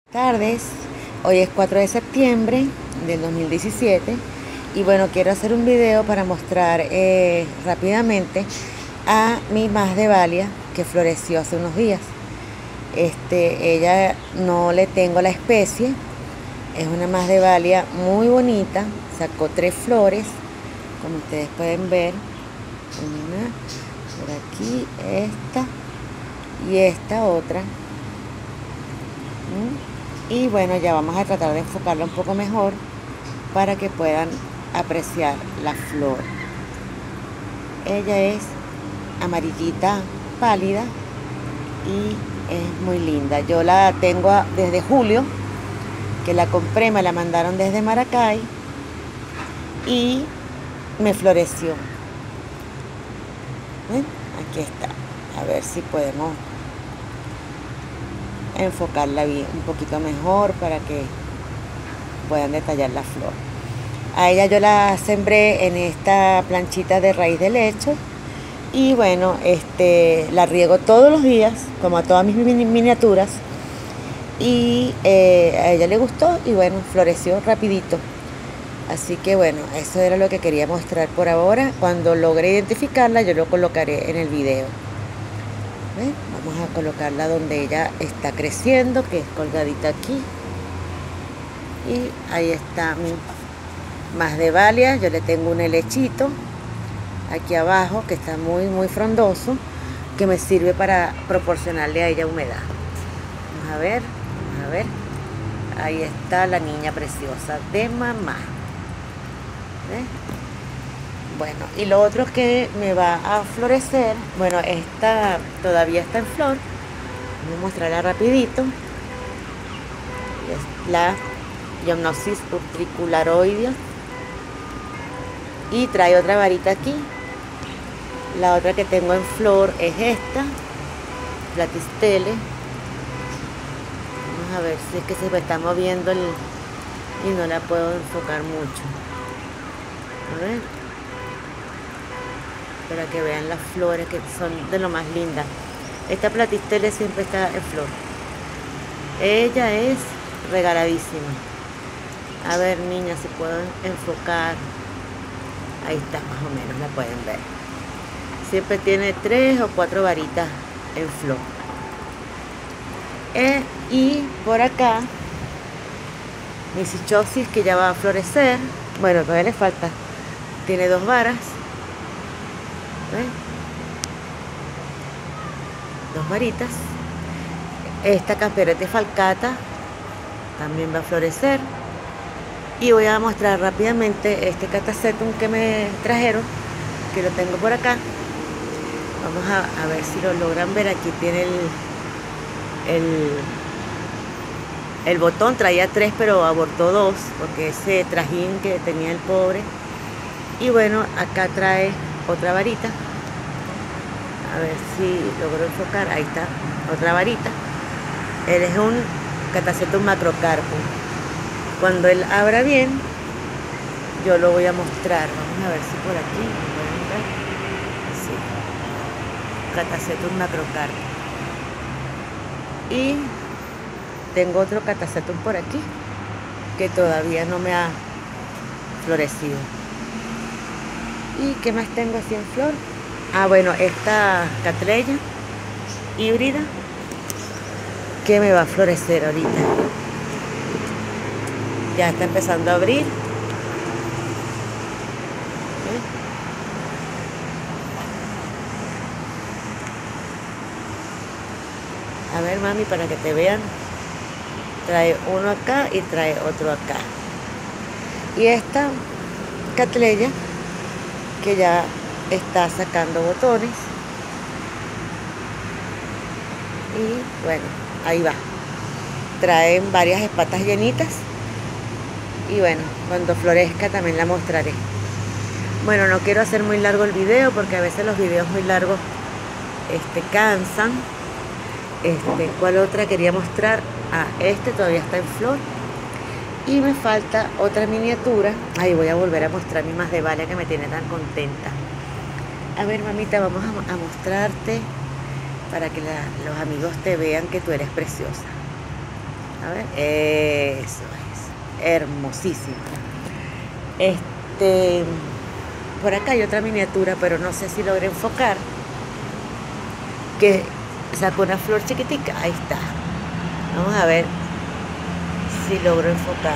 Tardes, hoy es 4 de septiembre del 2017 y bueno, quiero hacer un video para mostrar rápidamente a mi Masdevallia que floreció hace unos días. Ella no le tengo la especie, es una Masdevallia muy bonita, sacó 3 flores, como ustedes pueden ver, una por aquí, esta y esta otra. Y bueno, ya vamos a tratar de enfocarla un poco mejor para que puedan apreciar la flor. Ella es amarillita pálida y es muy linda. Yo la tengo desde julio, que la compré, me la mandaron desde Maracay y me floreció. ¿Ven? Aquí está. A ver si podemos enfocarla bien, un poquito mejor para que puedan detallar la flor. A ella yo la sembré en esta planchita de raíz de lecho y bueno, la riego todos los días, como a todas mis miniaturas, y a ella le gustó y bueno, floreció rapidito. Así que bueno, eso era lo que quería mostrar por ahora. Cuando logre identificarla yo lo colocaré en el video. ¿Ven? Vamos a colocarla donde ella está creciendo, que es colgadita aquí. Y ahí está mi Masdevallia. Yo le tengo un helechito aquí abajo que está muy frondoso, que me sirve para proporcionarle a ella humedad. Vamos a ver, vamos a ver. Ahí está la niña preciosa de mamá. ¿Ves? Bueno, y lo otro que me va a florecer, bueno, esta todavía está en flor. Voy a mostrarla rapidito. Es la Geomnosis utricularoidea. Y trae otra varita aquí. La otra que tengo en flor es esta, Platystele. Vamos a ver si es que se me está moviendo y no la puedo enfocar mucho. A ver, para que vean las flores, que son de lo más lindas. Esta Platystele siempre está en flor. Ella es regaladísima. A ver, niña, si puedo enfocar. Ahí está, más o menos, la pueden ver. Siempre tiene 3 o 4 varitas en flor. Y por acá, mi Cichopsis, que ya va a florecer. Bueno, todavía le falta. Tiene 2 varas. ¿Ven? 2 varitas. Esta Camperete falcata también va a florecer. Y voy a mostrar rápidamente este Catasetum que me trajeron, que lo tengo por acá. Vamos a ver si lo logran ver. Aquí tiene el botón. Traía 3 pero abortó 2 porque ese trajín que tenía el pobre. Y bueno, acá trae otra varita. A ver si logro enfocar. Ahí está, otra varita. Él es un Catasetum macrocarpo. Cuando él abra bien, yo lo voy a mostrar. Vamos a ver si por aquí pueden ver. Sí. Catasetum macrocarpo. Y tengo otro Catasetum por aquí que todavía no me ha florecido. ¿Y qué más tengo así en flor? Ah, bueno, esta Cattleya híbrida que me va a florecer ahorita. Ya está empezando a abrir. A ver, mami, para que te vean. Trae uno acá y trae otro acá. Y esta Cattleya que ya está sacando botones. Y bueno, ahí va. Traen varias espatas llenitas. Y bueno, cuando florezca también la mostraré. Bueno, no quiero hacer muy largo el video porque a veces los videos muy largos cansan. ¿Cuál otra quería mostrar? Ah, todavía está en flor. Y me falta otra miniatura. Ahí voy a volver a mostrar mi Masdevallia que me tiene tan contenta. A ver, mamita, vamos a mostrarte para que los amigos te vean que tú eres preciosa. A ver, eso es hermosísimo. Por acá hay otra miniatura, pero no sé si logré enfocar, que sacó una flor chiquitica. Ahí está. Vamos a ver si logro enfocar.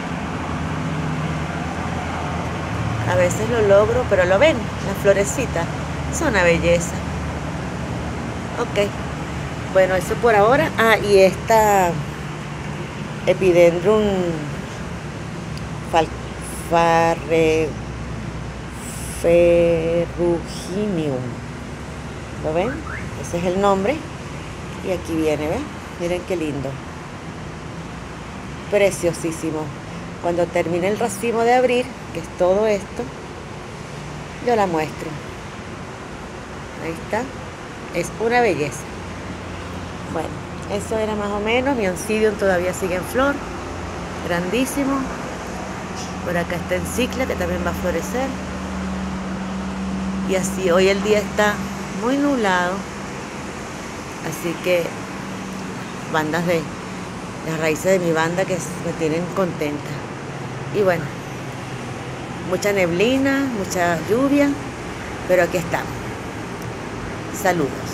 A veces lo logro, pero lo ven, las florecitas son una belleza. Ok, bueno, eso por ahora. Ah, y esta Epidendrum ferruginum. ¿Lo ven? Ese es el nombre. Y aquí viene, ¿ven? Miren qué lindo. Preciosísimo. Cuando termine el racimo de abrir, que es todo esto, yo la muestro. Ahí está. Es una belleza. Bueno, eso era más o menos. Mi Oncidium todavía sigue en flor. Grandísimo. Por acá está Encicla, que también va a florecer. Y así, hoy el día está muy nublado. Así que bandas de las raíces de mi banda que me tienen contenta. Y bueno, mucha neblina, mucha lluvia, pero aquí estamos. Saludos.